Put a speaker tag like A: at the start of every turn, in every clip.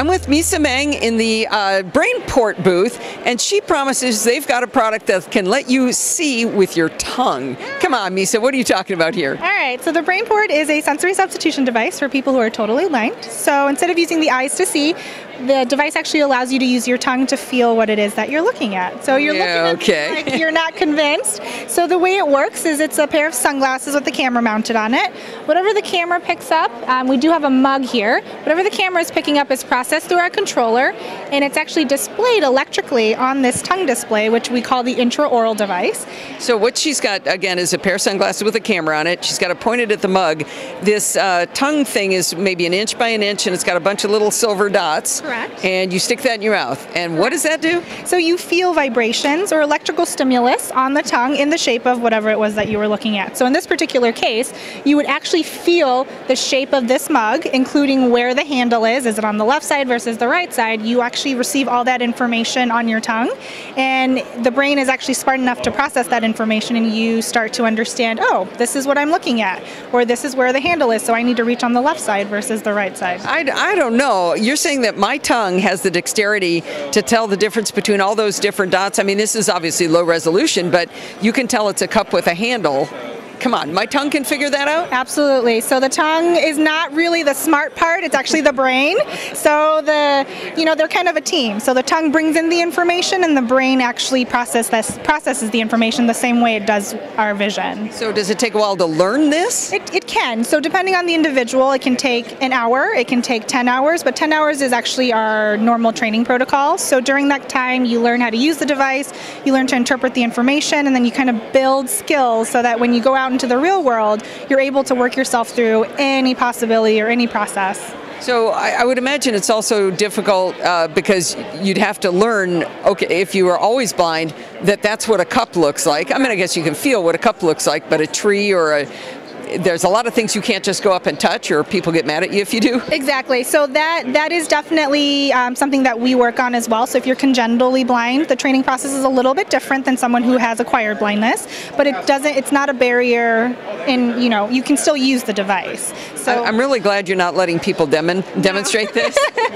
A: I'm with Misa Meng in the Brainport booth, and she promises they've got a product that can let you see with your tongue. Come on, Misa, what are you talking about here?
B: All right, so the Brainport is a sensory substitution device for people who are totally blind. So instead of using the eyes to see, the device actually allows you to use your tongue to feel what it is that you're looking at. So you're looking at it like you're not convinced. So the way it works is it's a pair of sunglasses with the camera mounted on it. Whatever the camera picks up, we do have a mug here. Whatever the camera is picking up is processed through our controller, and it's actually displayed electrically on this tongue display, which we call the intraoral device.
A: So what she's got, again, is a pair of sunglasses with a camera on it. She's got it pointed at the mug. This tongue thing is maybe an inch by an inch, and it's got a bunch of little silver dots.
B: Correct.
A: And you stick that in your mouth. And what does that do?
B: So you feel vibrations or electrical stimulus on the tongue in the shape of whatever it was that you were looking at. So in this particular case, you would actually feel the shape of this mug, including where the handle is. Is it on the left side versus the right side? You actually receive all that information on your tongue, and the brain is actually smart enough to process that information, and you start to understand, oh, this is what I'm looking at, or this is where the handle is, so I need to reach on the left side versus the right side.
A: I don't know. You're saying that my tongue has the dexterity to tell the difference between all those different dots. I mean, this is obviously low resolution, but you can tell it's a cup with a handle. Come on, my tongue can figure that out?
B: Absolutely. So the tongue is not really the smart part, it's actually the brain. So they're kind of a team. So the tongue brings in the information, and the brain actually processes the information the same way it does our vision.
A: So does it take a while to learn this?
B: It can. So depending on the individual, it can take an hour, it can take 10 hours, but 10 hours is actually our normal training protocol. So during that time, you learn how to use the device, you learn to interpret the information, and then you kind of build skills so that when you go out into the real world, you're able to work yourself through any possibility or any process.
A: So I would imagine it's also difficult because you'd have to learn, okay, if you were always blind, that's what a cup looks like. I mean, I guess you can feel what a cup looks like, but a tree or there's a lot of things you can't just go up and touch, or people get mad at you if you do.
B: Exactly. So that is definitely something that we work on as well. So if you're congenitally blind, the training process is a little bit different than someone who has acquired blindness, but it's not a barrier in, you can still use the device. So
A: I'm really glad you're not letting people demonstrate this.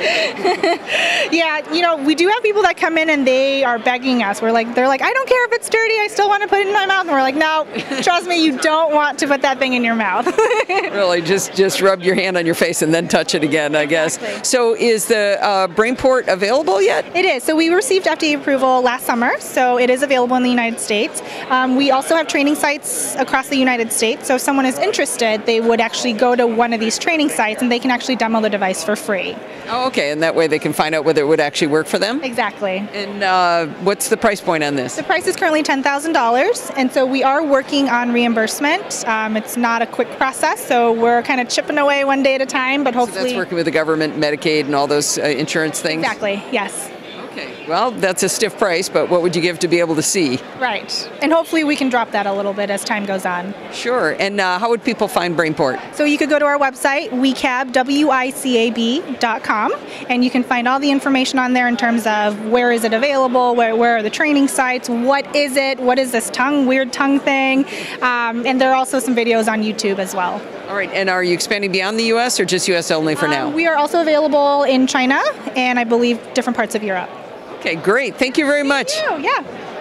B: Yeah, we do have people that come in and they are begging us. They're like, I don't care if it's dirty, I still want to put it in my mouth. And we're like, no, trust me, you don't want to put that thing in your mouth.
A: Really, just rub your hand on your face and then touch it again, I guess.
B: Exactly.
A: So is the Brainport available yet?
B: It is. So we received FDA approval last summer, so it is available in the United States. We also have training sites across the United States, so if someone is interested, they would actually go to one of these training sites and they can actually demo the device for free.
A: Oh, okay, and that way they can find out whether it would actually work for them?
B: Exactly.
A: And what's the price point on this?
B: The price is currently $10,000, and so we are working on reimbursement. It's not a quick process, so we're kind of chipping away one day at a time, but hopefully...
A: So that's working with the government, Medicaid, and all those insurance things?
B: Exactly, yes.
A: Okay, well, that's a stiff price, but what would you give to be able to see?
B: Right, and hopefully we can drop that a little bit as time goes on.
A: Sure, and how would people find Brainport?
B: So you could go to our website, wicab.com, and you can find all the information on there in terms of where is it available, where are the training sites, what is this weird tongue thing, and there are also some videos on YouTube as well.
A: All right, and are you expanding beyond the U.S. or just U.S. only for now?
B: We are also available in China and I believe different parts of Europe.
A: Okay, great. Thank you very much.
B: Thank you. Yeah.